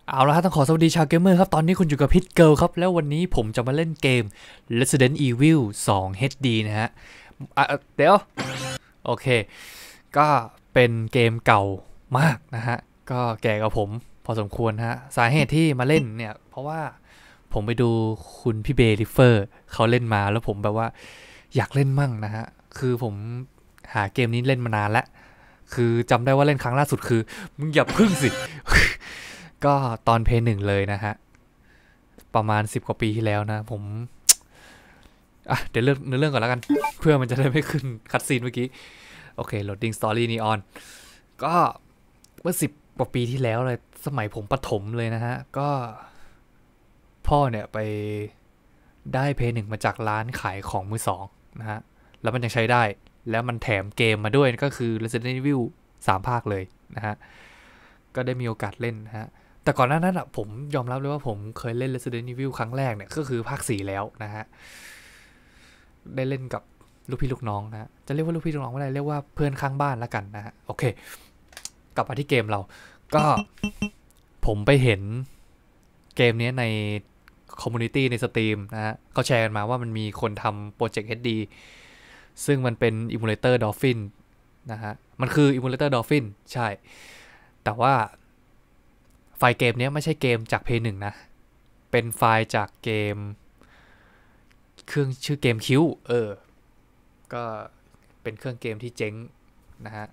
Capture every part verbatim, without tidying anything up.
เอาละครับต้องขอสวัสดีชาวเกมเมอร์ครับตอนนี้คุณอยู่กับพิทเกิลครับแล้ววันนี้ผมจะมาเล่นเกม Resident Evil ทู เอช ดี นะฮะอ่ะเดี๋ยวโอเคก็เป็นเกมเก่ามากนะฮะก็แก่กับผมพอสมควรฮะสาเหตุที่มาเล่นเนี่ยเพราะว่าผมไปดูคุณพี่เบลิเฟอร์เขาเล่นมาแล้วผมแบบว่าอยากเล่นมั่งนะฮะคือผมหาเกมนี้เล่นมานานแล้วคือจำได้ว่าเล่นครั้งล่าสุดคือมึงอย่าพึ่งสิ ก็ตอนเพย์หนึ่งเลยนะฮะประมาณสิบกว่าปีที่แล้วนะผมอ่ะเดี๋ยวเรื่องเนื้อเรื่องก่อนแล้วกันเพื่อมันจะได้ไม่ขึ้นคัดซีนเมื่อกี้โอเค loading story neon ก็เมื่อสิบกว่าปีที่แล้วเลยสมัยผมประถมเลยนะฮะก็พ่อเนี่ยไปได้เพย์หนึ่งมาจากร้านขายของมือสองนะฮะแล้วมันยังใช้ได้แล้วมันแถมเกมมาด้วยก็คือ Resident Evil สามภาคเลยนะฮะก็ได้มีโอกาสเล่นนะฮะแต่ก่อนหน้านั้นอ่ะผมยอมรับเลยว่าผมเคยเล่น Resident Evil ครั้งแรกเนี่ยก็คือภาคสี่แล้วนะฮะได้เล่นกับลูกพี่ลูกน้องนะจะเรียกว่าลูกพี่ลูกน้องไม่ได้เรียกว่าเพื่อนข้างบ้านแล้วกันนะฮะโอเคกลับมาที่เกมเราก็ผมไปเห็นเกมนี้ในคอมมูนิตี้ในสตรีมนะฮะเขาแชร์กันมาว่ามันมีคนทำโปรเจกต์ เอช ดี ซึ่งมันเป็น Emulator Dolphin นะฮะมันคือ Emulator Dolphin ใช่แต่ว่าไฟล์เกมนี้ไม่ใช่เกมจาก พี หนึ่ง นะเป็นไฟล์จากเกมเครื่องชื่อเกมคิวเออก็เป็นเครื่องเกมที่เจ๊งนะฮะ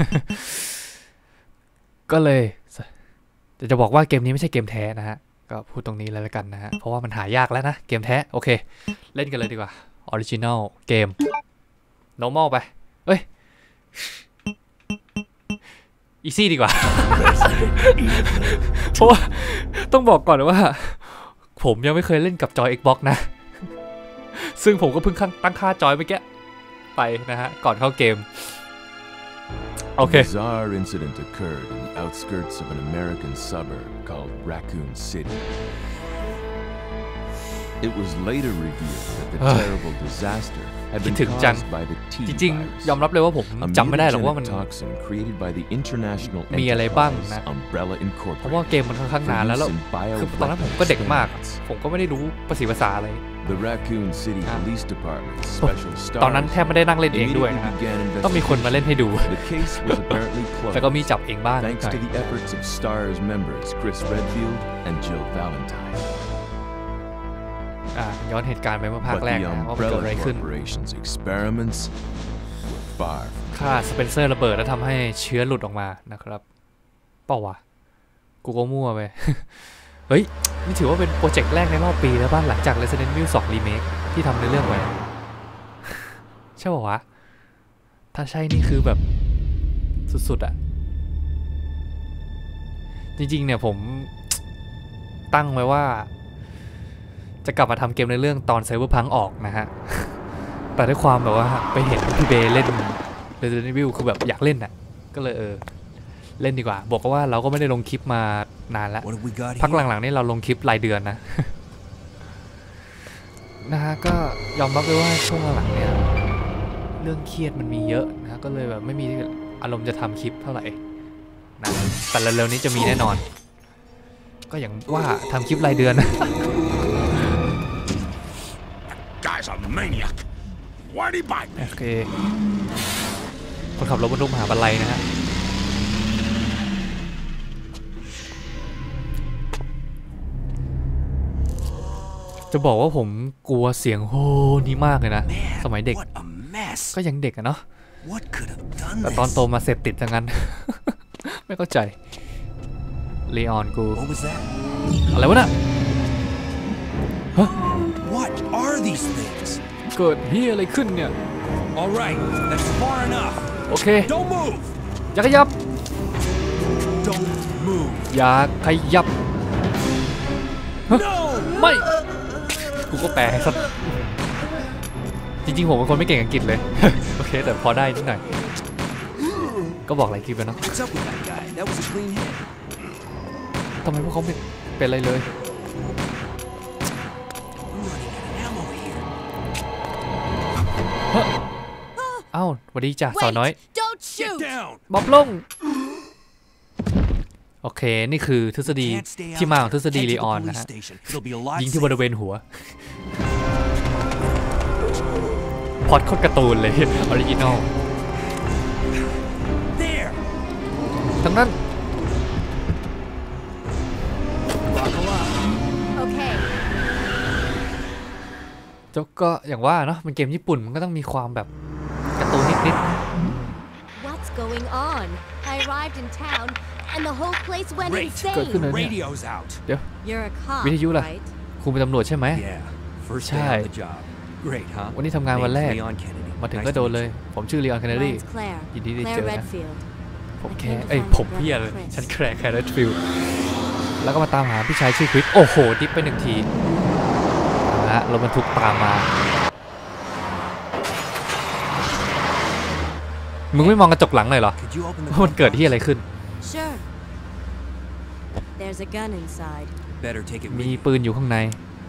ก็เลยจะจะบอกว่าเกมนี้ไม่ใช่เกมแท้นะฮะก็พูดตรงนี้เลยแล้วกันนะฮะเพราะว่ามันหายากแล้วนะเกมแท้โอเคเล่นกันเลยดีกว่า Original เกม normal ไปเอ้ยอีซี่ดีกว่า เพราะว่าต้องบอกก่อนว่าผมยังไม่เคยเล่นกับจอย Xbox นะ ซึ่งผมก็เพิ่งตั้งค่าจอยเมื่อกี้ไปนะฮะก่อนเข้าเกมโอเค A bizarre incident occurred in the outskirts of an American suburb called Raccoon City. It was later revealed that the terrible disaster had been caused by the T จริงๆยอมรับเลยว่าผมจำไม่ได้หรอกว่ามันมีอะไรบ้างนะเพราะว่าเกมมันค่อนข้างนานแล้วแล้วคือตอนนั้นผมก็เด็กมากผมก็ไม่ได้รู้ภาษีภาษาอะไรตอนนั้นแทบไม่ได้นั่งเล่นเองด้วยนะต้องมีคนมาเล่นให้ดูแต่ก็มีจับเองบ้างย้อนเหตุการณ์ไปเมื่อภาคแรกนะว่ามันเกิดอะไรขึ้นค่าสเปนเซอร์ระเบิดแล้วทำให้เชื้อหลุดออกมานะครับเปล่าวะกูก็มั่วไป เฮ้ยนี่ถือว่าเป็นโปรเจกต์แรกในรอบปีแล้วบ้านหลังจาก Resident Evil ทู Remake ที่ทำในเรื่องไว้ ใช่ป่าวะถ้าใช่นี่คือแบบสุดๆอะจริงๆเนี่ยผมตั้งไว้ว่าจะกลับมาทำเกมในเรื่องตอน Cyberpunk ออกนะฮะ แต่ด้วยความแบบว่าไปเห็นพี่เบเล่น Resident Evil คือแบบอยากเล่นน่ะก็เลยเออเล่นดีกว่าบอกว่าเราก็ไม่ได้ลงคลิปมานานแล้วพักหลังๆนี่เราลงคลิปรายเดือนนะนะฮะก็ยอมรับเลยว่าช่วงหลังเนี่ยเรื่องเครียดมันมีเยอะนะก็เลยแบบไม่มีอารมณ์จะทำคลิปเท่าไหร่นะแต่เร็วๆนี้จะมีแน่นอนก็อย่างว่าทำคลิปรายเดือนนะโอเคคนขับรถบรรทุกมหาบัลลัยนะฮะจะบอกว่าผมกลัวเสียงโฮนี้มากเลยนะสมัยเด็กก็ยังเด็กอะเนาะแต่ตอนโตมาเสพติดจังงั้น ไม่เข้าใจเลออนกูอะไรวะน่ะฮะเกิดเฮียอะไรขึ้นเนี่ยโอเคอย่าขยับอย่าขยับไม่กูก็แปลให้สักจริงๆผมเป็นคนไม่เก่งอังกฤษเลย โอเคแต่พอได้นิดหน่อยก็บอกหลายคลิปแล้วเนาะทำไมพวกเขาไม่เป็นอะไรเลยเอ้าสวัสดีจ้ะสาวน้อยบ๊อบลงโโอเคนี่คือทฤษฎีที่มาของทฤษฎีลีออนนะฮะยิงที่บริเวณหัวพอดโคตรการ์ตูนเลยออริจินอลทั้งนั้นเจ้าก็อย่างว่าเนาะมันเกมญี่ปุ่นมันก็ต้องมีความแบบการ์ตูนนิดๆ What's going on? I arrived in town and the whole place went insane. เกิดขึ้นเลยเนี่ยเดี๋ยววิทยุล่ะคุณเป็นตำรวจใช่ไหมใช่วันนี้ทำงานวันแรกมาถึงก็โดนเลยผมชื่อลีออนแคนเนดียินดีได้เจอนะผมแค่เอ้ยผมเพี้ยเลยฉันแคร์แคร์เรดฟิลด์แล้วก็มาตามหาพี่ชายชื่อคริสโอ้โหดิฟไปหนึ่งทีนะฮะรถบรรทุกตามมามึงไม่มองกระจกหลังเลยเหรอว่ามันเกิดที่อะไรขึ้นมีปืนอยู่ข้างใน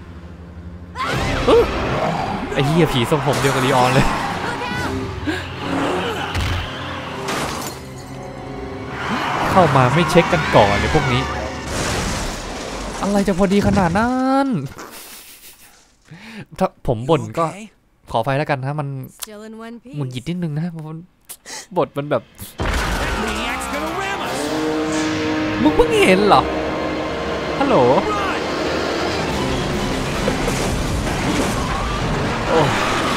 ไอ้เหี้ยผีทรงผมเดียวกับลีออนเลยเข้ามาไม่เช็คกันก่อนเลยพวกนี้อะไรจะพอดีขนาดนั้นถ้าผมบ่นก็ขอไฟแล้วกันนะมันหงุดหงิดนิดนึงนะมันบทมันแบบมึงเพิ่งเห็นเหรอฮัลโหลโอ้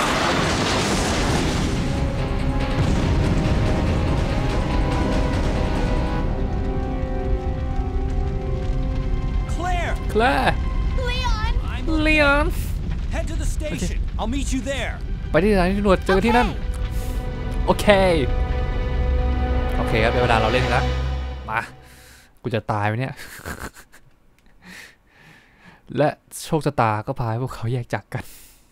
แคลร์ลีออนไปที่ไหนที่หนวดเจอที่นั่นโอเคโอเคครับเป็นเวลาเราเล่นแล้วมากูจะตายไหมเนี่ยและโชคชะตาก็พาให้พวกเขาแยกจากกัน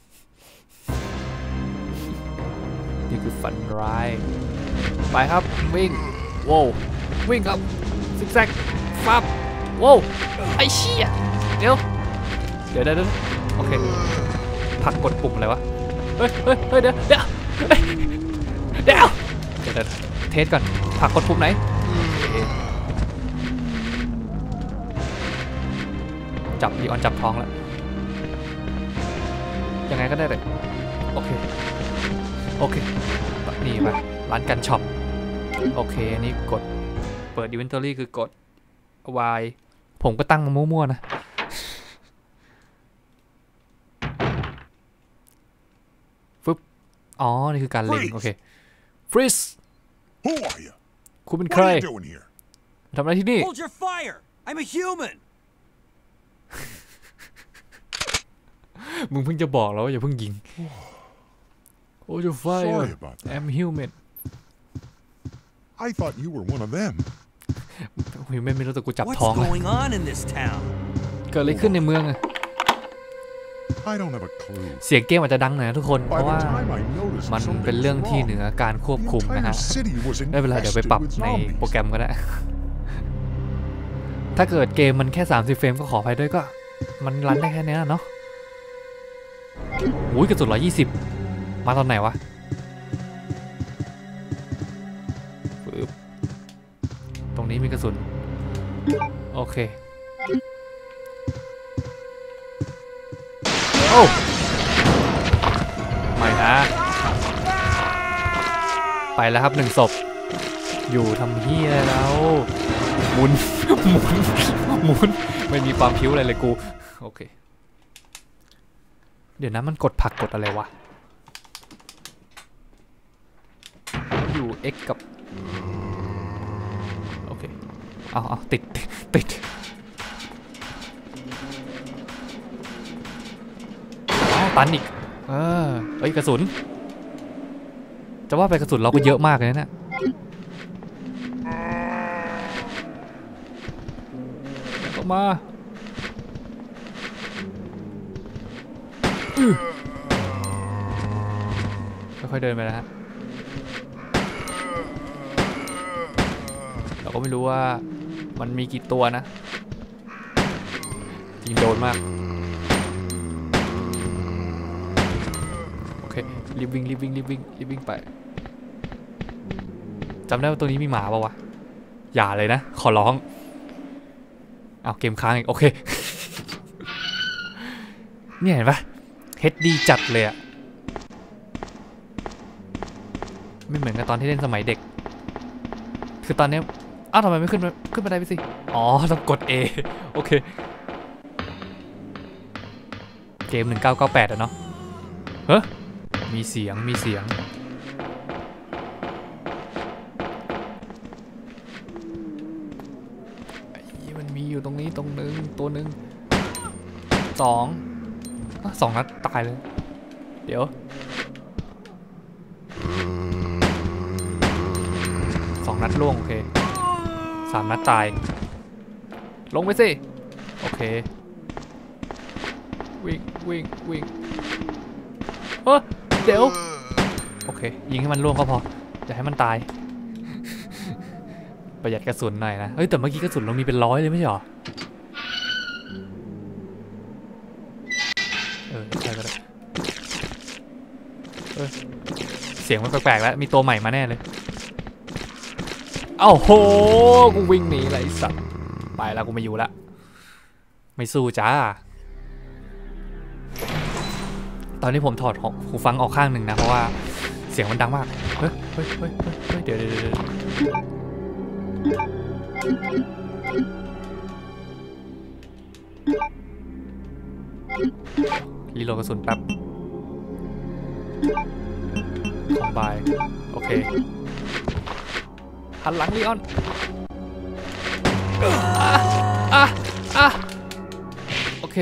นี่คือฝันร้ายไปครับวิ่งโว้วิ่งครับซิกแซกฟับโว้ไอ้เชี่ยเดี๋ยวเดี๋ยวเดี๋ยวโอเคผักกดปุ่มอะไรวะเฮ้ยเฮ้ยเฮ้ยเดี๋ยวเดี๋ยวเดี๋ยวเดี๋ยวเทสก่อนผักกดปุ่มไหนจับลีออนจับท้องแล้วยังไงก็ได้เลยโอเคโอเคนี่มาร้านกันช็อปโอเคอันนี้กดเปิด inventory คือกด Y ผมก็ตั้งมามั่วๆนะฟึบอ๋อนี่คือการเล็งโอเคฟรีซคุณเป็นใครทำอะไรที่นี่มึงเพิ่งจะบอกแล้วว่าอย่าเพิ่งยิงHold your fire I'm human I thought you were one of them ฮิวแมนไม่รู้แต่กูจับท้องเลยเกิดอะไรขึ้นในเมืองอะเสียงเกมอาจจะดังหน่อยนะทุกคนเพราะว่ามันเป็นเรื่องที่เหนือการควบคุมนะฮะไม่เป็นไรเดี๋ยวไปปรับในโปรแกรมก็ได้ถ้าเกิดเกมมันแค่สามสิบเฟรมก็ขออภัยด้วยก็มันรันได้แค่นี้เนาะอุ้ยกระสุนร้อยยี่สิบมาตอนไหนวะตรงนี้มีกระสุนโอเคโอ้ไม่นะไปแล้วครับหนึ่งศพอยู่ทำเฮียแล้วหมุนหมุนหมุนไม่มีความพิ้วอะไรเลยกูโอเคเดี๋ยวนะมันกดผักกดอะไรวะอยู่ X กับโอเคเอาเอาติดติดตันอีกเออเอ้ยกระสุนจะว่าไปกระสุนเราก็เยอะมากเลยนะเข้ามาค่อยๆเดินไปนะฮะเราก็ไม่รู้ว่ามันมีกี่ตัวนะยิงโดนมากโอเครีบวิ่งรีบวิ่งรีบวิ่งรีบวิ่งไปจำได้ว่าตัวนี้มีหมาป่าววะอย่าเลยนะขอร้องเอาเกมค้างอีกโอเคเนี่ยเห็นปะ เอช ดี จัดเลยอะไม่เหมือนกับตอนที่เล่นสมัยเด็กคือตอนนี้อ้าวทำไมไม่ขึ้นขึ้นมาได้ไปสิอ๋อต้องกด A โอเคเกมหนึ่งเก้าเก้าแปดอะเนาะเฮ้ยมีเสียงมีเสียงมันมีอยู่ตรงนี้ตรงนึงตัวนึงสองสองนัดตายเลยเดี๋ยวสองนัดล่วงโอเคสามนัดตายลงไปสิโอเควิ่งวิ่งวิ่งเออเดี๋ยวโอเคยิงให้มันล่วงก็พออย่าให้มันตายประหยัดกระสุนหน่อยนะเฮ้ยแต่เมื่อกี้กระสุนเรามีเป็นร้อยเลยไม่ใช่หรอเออใช่ก็ได้เออเสียงมันแปลกๆแล้วมีตัวใหม่มาแน่เลยเอ้าโหกูวิ่งหนีเลยไอ้สัตว์ไปแล้วกูไม่อยู่ละไม่สู้จ้าตอนนี้ผมถอดหูฟังออกข้างหนึ่งนะเพราะว่าเสียงมันดังมากเฮ้ยเฮ้ยเฮ้ยเฮ้ยเดี๋ยวเดี๋ยวเดี๋ยวรีโหลดกระสุนแป๊บคอมไบโอเคหันหลังลีออนอ่ะอ่ะโอเค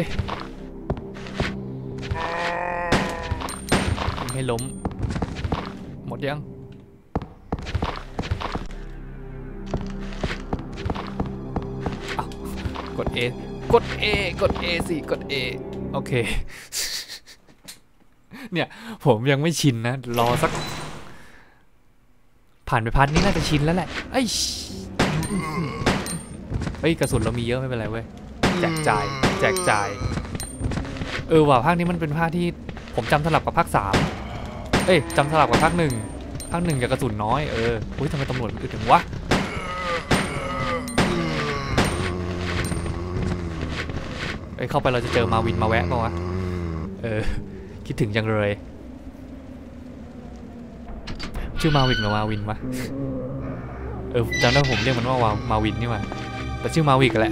ให้ล้มหมดยังกด A กด A กด A สิกด A โอเคเนี่ยผมยังไม่ชินนะรอสักผ่านไปพาร์ทนี้น่าจะชินแล้วแหละไอ้เฮ้ยกระสุนเรามีเยอะไม่เป็นไรเว้ยแจกจ่ายแจกจ่ายเออว่ะภาคนี้มันเป็นภาคที่ผมจำสลับกับภาคสามเอ้ยจำสลับกับภาคหนึ่งภาคหนึ่งจะกระสุนน้อยเอออุ้ยทำไมตำรวจอึดถึงวะเอ้ยเข้าไปเราจะเจอมาวินมาแวะป่าววะเออคิดถึงจังเลยชื่อมาวินหรือมาวินวะเออจำได้ผมเรียกมันว่ามาวินนี่มาแต่ชื่อมาวิกแหละ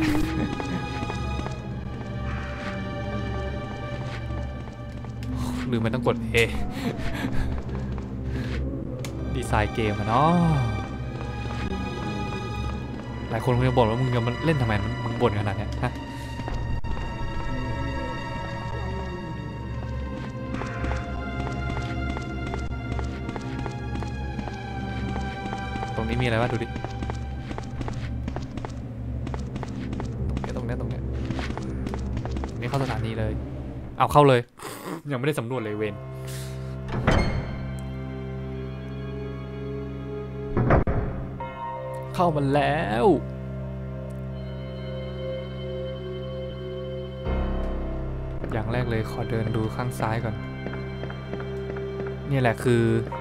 หรือมันต้องกด A ดีไซน์เกมอะเนาะหลายคนคงจะบ่นว่ามึงจะมาเล่นทำไมมึงบ่นขนาดนี้ฮะตรงนี้มีอะไรวะดูดิตรงนี้ตรงนี้ตรงนี้นี่เข้าสถานีเลยเอาเข้าเลยยังไม่ได้สำรวจเลยเวนเข้ามาแล้วอย่างแรกเลยขอเดินดูข้างซ้ายก่อนนี่แหละคือ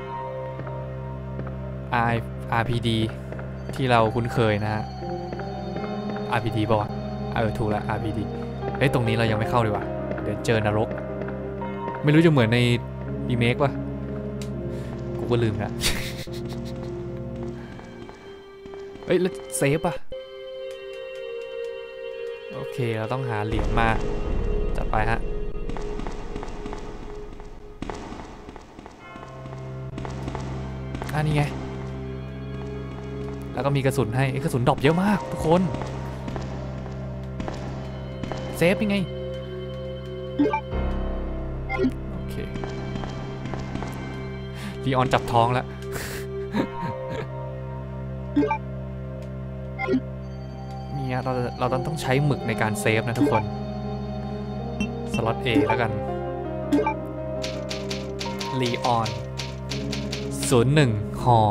อาร์ พี ดี ที่เราคุ้นเคยนะฮะ อาร์ พี ดี ป่าวเออถูกแล้ว อาร์ พี ดี เฮ้ยตรงนี้เรายังไม่เข้าเลยว่ะเดี๋ยวเจอนรกไม่รู้จะเหมือนในรีเมคป่ะกูก็ลืมละเฮ้ยแล้วเซฟอ่ะโอเคเราต้องหาเหรียญมาจัดไปฮะอันนี้ไงแล้วก็มีกระสุนให้กระสุนดรอปเยอะมากทุกคนเซฟยังไงโอเคลีออนจับท้องแล้วเนี่ยเราเราต้องใช้หมึกในการเซฟนะทุกคนสล็อต A แล้วกันลีออนศูนย์หนึ่งฮอ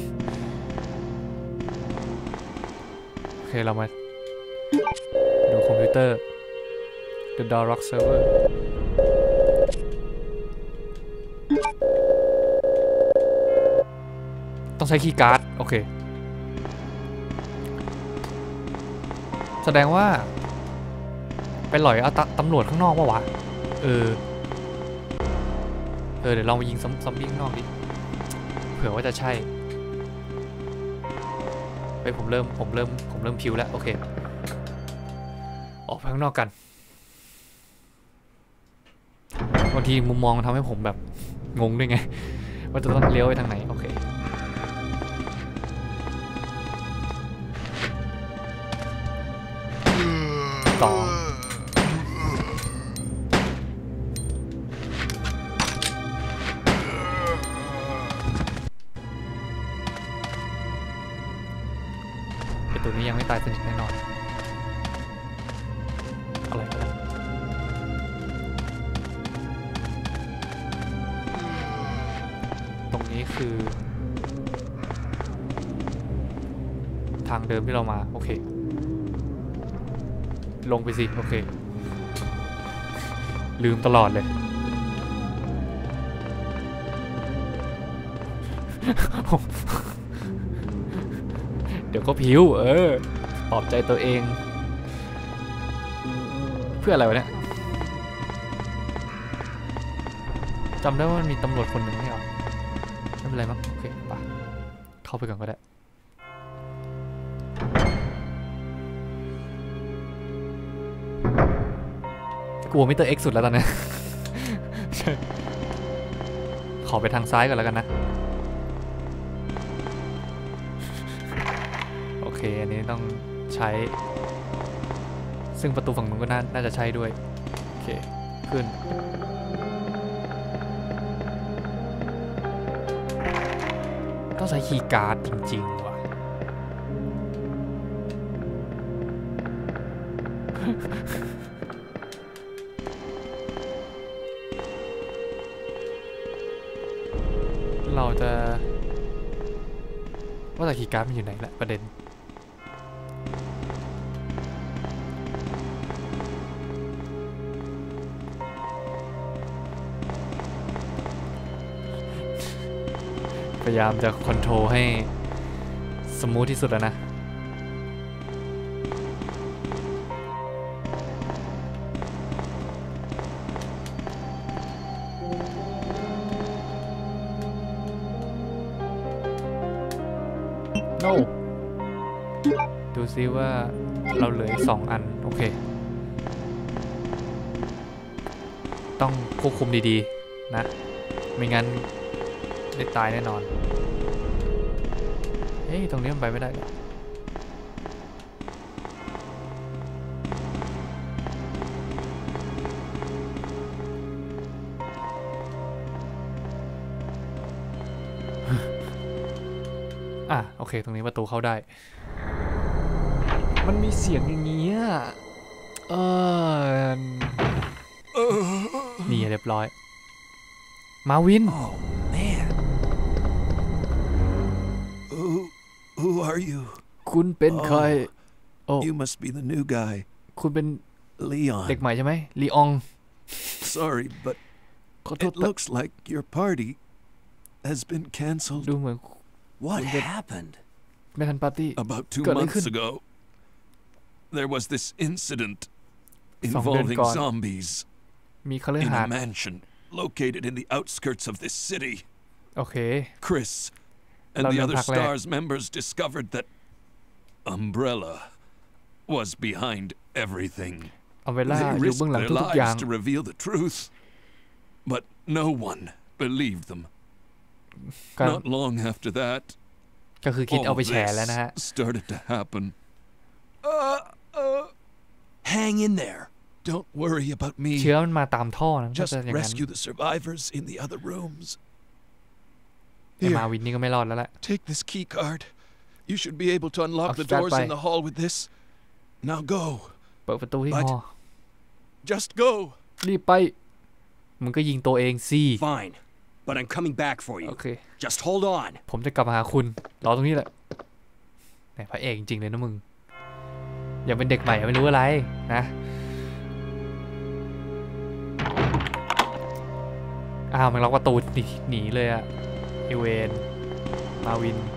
โอเคเรามาดูคอมพิวเตอร์ The Dorok Server ต้องใช้คีย์การ์ดโอเคแสดงว่าไปหลอยเอาตำรวจข้างนอกปะวะเออเออเดี๋ยวลองไปยิงซอมบี้ข้างนอกดิเผื่อว่าจะใช่ไปผมเริ่มผมเริ่มผมเริ่มพิวแล้วโอเคออกไปข้างนอกกันบางทีมุมมองทำให้ผมแบบงงด้วยไงว่าจะต้องเลี้ยวไปทางไหนโอเคสองไอตัวนี้ยังไม่ตายสนิทแน่นอนอะไรตรงนี้คือทางเดิมที่เรามาโอเคลงไปสิโอเคลืมตลอดเลย เดี๋ยวก็ผิวเออปลอบใจตัวเองเพื่ออะไรวะเนี่ยจำได้ว่ามันมีตำรวจคนหนึ่งไม่หรอไม่เป็นไรมั้งโอเคป่ะเข้าไปก่อนก็ได้กลัวมิสเตอร์เอ็กซ์สุดแล้วตอนนี้ ขอไปทางซ้ายก่อนแล้วกันนะโอเคอันนี้ต้องใช้ซึ่งประตูฝั่งนู้นก็ น, น่าจะใช้ด้วยโอเคขึ้นต้องใช้คีย์การ์ดจริงๆว่ะ เราจะว่าแต่คีย์การ์ดมันอยู่ไหนแหละประเด็นพยายามจะคอนโทรลให้สมูทที่สุดแล้วนะno ดูซิว่าเราเหลืออีกสองอันโอเคต้องควบคุมดีๆนะไม่งั้นได้ตายแน่นอนเฮ้ยตรงนี้มันไปไม่ได้เลยอ่ะโอเคตรงนี้ประตูเข้าได้มันมีเสียงอย่างนี้เออนี่เรียบร้อยมาวิน Oh man Who who are you คุณเป็นใครโอ้ You must be the new guy คุณเป็น Leon เด็กใหม่ใช่ไหมลีออง Sorry but ขอโทษ it looks like your party has been cancelled ดูเหมือน What happened ไม่ทันปาร์ตี้ About two Got months it. ago there was this incident สองเดือน involving ก่อน zombies มีคฤ in หา a สน์ mansion located in the outskirts of this city โอเค Chris and เรา the เริ่ม other ภาคแรก STARS members discovered that Umbrella was behind everything เอาเวลา They อยู่เบื้อง risked หลัง their ทุกๆอย่าง lives to reveal the truth but no one believed them ก็ Not long after that ก็คือคิดเอา all ไปแฉแล้วนะฮะ this started to happen uh, uh, Hang in there Don't worry about me เชื้อมันมาตามท่อนะก็ Just จะอย่างนั้น rescue the survivors in the other rooms แต่มาวินนี่ก็ไม่รอดแล้วแหละ Take this key card You should be able to unlock the I'll start doors by- in the hall with this Now go เปิดประตูที่ But- หอ Just go รีบไปมึงก็ยิงตัวเองสิ Fine, but I'm coming back for โอ you. เค Just hold on. ผมจะกลับมาหาคุณรอตรงนี้แหละแหมพระเอกจริงๆเลยนะมึงอย่าเป็นเด็กใหม่ไม่รู้อะไรนะอ้าวมันล็อกประตูหนีหนีเลยอะไอเวนมาวิน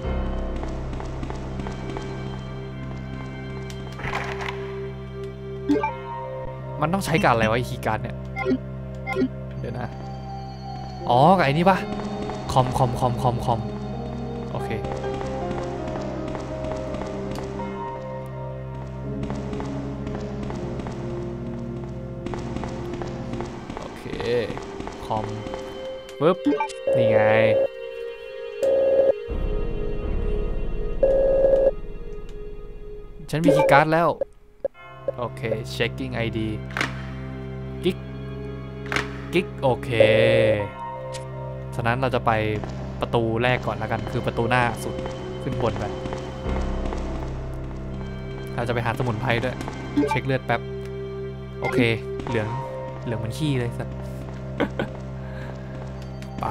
มันต้องใช้การอะไรวะคีย์การ์ดเนี่ยเดี๋ยวนะอ๋อกับไอ้นี่ปะคอมคอมคอมคอมคอมโอเคโอเคคอมปึ๊บนี่ไงฉันมีคีย์การ์ดแล้วโอเค checking ไอ ดี กิ๊กกิ๊กโอเคฉะนั้นเราจะไปประตูแรกก่อนแล้วกันคือประตูหน้าสุดขึ้นบนไปเราจะไปหาสมุนไพรด้วยเช็คเลือดแป๊บโอเคเหลืองเหลืองมันขี้เลยสัส ไป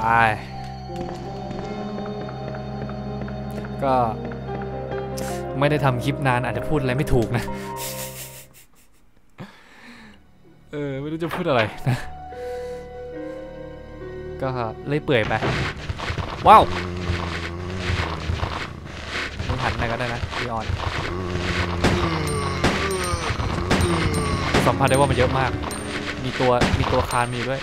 ก็ไม่ได้ทำคลิปนานอาจจะพูดอะไรไม่ถูกนะ เออไม่รู้จะพูดอะไรนะก็เลยเปื่อยไปว้าวมึงหันไหนก็ได้นะพี่ออนสัมผัสได้ว่ามันเยอะมากมีตัวมีตัวคานมีด้วย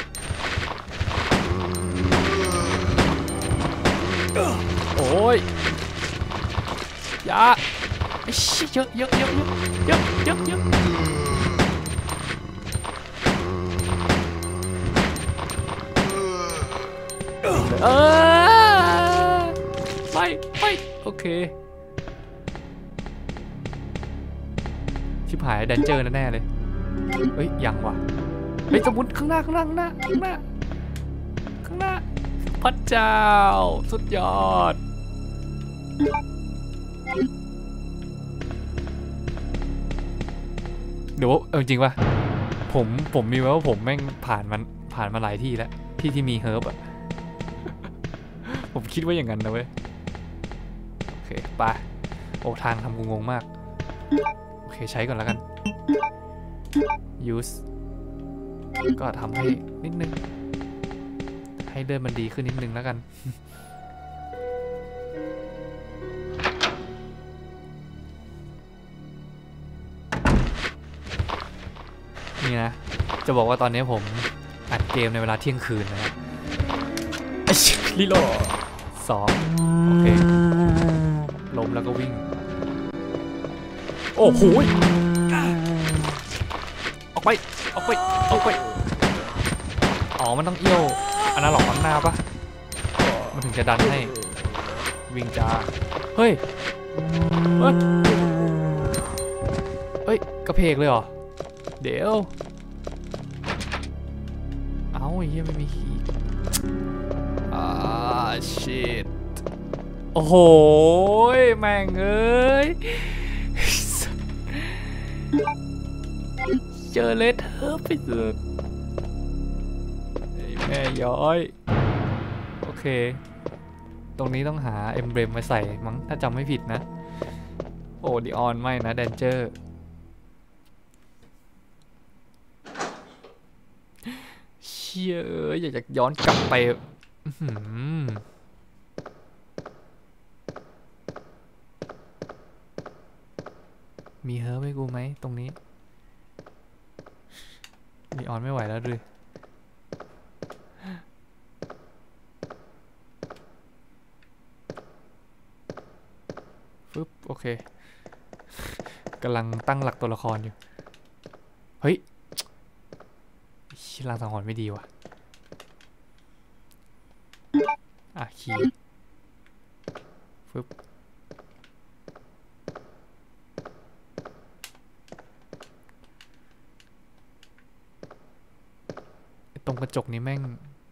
โอ้ยยาเยอะเยอะเยอะเยอะเยอะเยอะเออไปไปโอเคชิบหายแดนเจอร์แน่เลยเฮ้ยยังวะเฮ้ยสมุนข้างหน้าข้างหน้าข้างหน้าข้างหน้าข้างหน้าพระเจ้าสุดยอดเดี๋ยวเออจริงป่ะผมผมมีไว้ว่าผมแม่งผ่านมันผ่านมาหลายที่แล้วที่ที่มีเฮิร์บอะผมคิดว่าอย่างนั้นนะเว้ยโอเคไปโอ้ทางทำกูงงมากโอเคใช้ก่อนแล้วกัน use ก็ทำให้นิดนึงให้เดินมันดีขึ้นนิดนึงแล้วกัน นี่นะจะบอกว่าตอนนี้ผมอัดเกมในเวลาเที่ยงคืนนะครับลิโลสองโอเคล้มแล้วก็วิ่งโอ้โหออกไปออกไปออกไปอ๋อมันต้องเอี้ยวอันนั้นหลอกข้างหน้าปะมันถึงจะดันให้วิ่งจ้าเฮ้ยเฮ้ยเฮ้ยกระเพกเลยเหรอเดี๋ยวเอ้าไอ้เหี้ยไม่มีขีดอ่าชิตโอ้โหแม่งเอ้ยเจอเลเทอร์ไปสุดไอ้แม่ย้อยโอเคตรงนี้ต้องหาเอมเบรมมาใส่มั้งถ้าจำไม่ผิดนะโอ้ดิออนไม่นะแดนเจอร์เชี่ยเอ้ยอยากจะย้อนกลับไปมีเฮิร์บให้กูไหมตรงนี้ดิออนไม่ไหวแล้วด้วยฟึบโอเคกำลังตั้งหลักตัวละครอยู่เฮ้ยลางสังหรณ์ไม่ดีว่ะอ่ะคีย์ฟึบตรงกระจกนี้แม่ง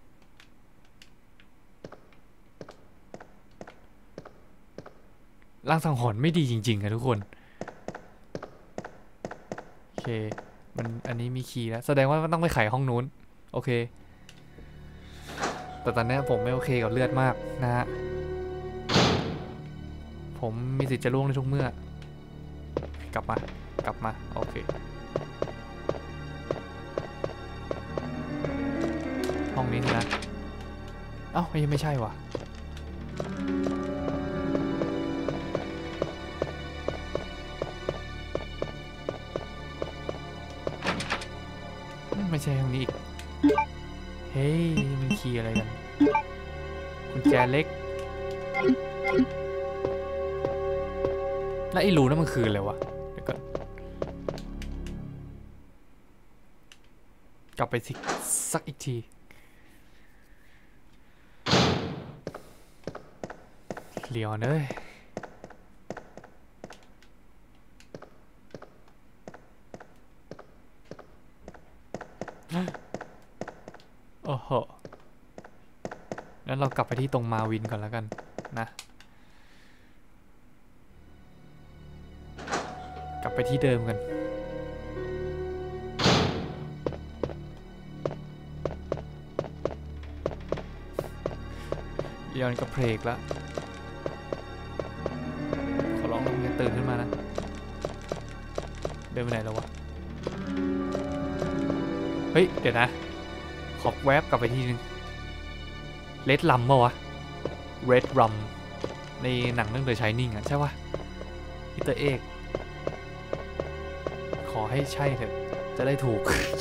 ลางสังหรณ์ไม่ดีจริงๆอะทุกคนโอเคมันอันนี้มีคีย์แล้วแสดงว่าต้องไปไขห้องนู้นโอเคแต่ตอนนี้ผมไม่โอเคกับเลือดมากนะฮะผมมีสิทธิ์จะล่วงได้ทุกเมื่อกลับมากลับมาโอเคห้องนี้สินะเอ้ายังไม่ใช่วะไม่ใช่ทางนี้อีกเฮ้ยมันคีย์อะไรกันกุญแจเล็กแล้วไอ้รูนั่นมันคืออะไรวะเดี๋ยวก่อนกลับไปสิสักอีกทีเลียนเอ้ยโอ้โหงั้นเรากลับไปที่ตรงมาวินก่อนแล้วกันนะกลับไปที่เดิมกันเลียนก็เพลกแล้วขอร้องลุงอย่าตื่นขึ้นมานะเดินไปไหนแล้ววะเฮ้ยเดี๋ยวนะขอแวบกลับไปทีนึงเลดลัมป่าวะเรดรัมในหนังเรื่อง The Shining อ่ะใช่ปะอิตาเอกขอให้ใช่เถอะจะได้ถูก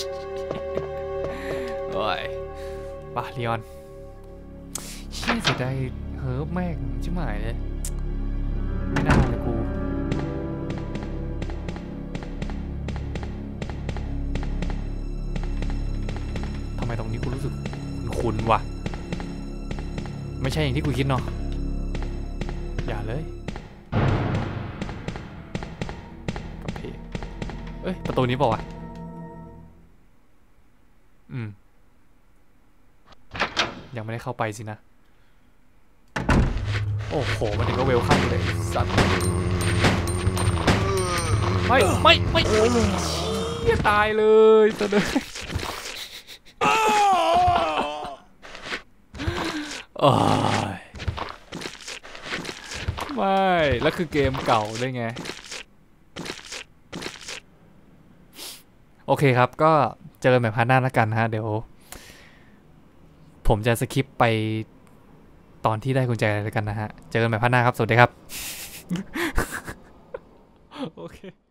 โอ้ยป่ะเลียนเชี่ยเสียดายเฮ้อแม่งชิบหายเลยไม่น่าเลยกูทำไมตรงนี้กูรู้สึกคุ้นๆวะไม่ใช่อย่างที่กูคิดเนาะอย่าเลยกับเพจเอ้ยประตูนี้เปล่าวะอืมยังไม่ได้เข้าไปสินะโอ้โหมันถึงก็เวลคัมเลยสัตว์ไม่ไม่ไม่เฮียตายเลยตัวเดินไม่แล้วคือเกมเก่าด้วยไงโอเคครับก็เจอกันแบบพาร์ทหน้าแล้วกันฮะเดี๋ยวผมจะสคิปไปตอนที่ได้กุญแจแล้วกันนะฮะเจอกันแบบพาร์ทหน้าครับสวัสดีครับโอเค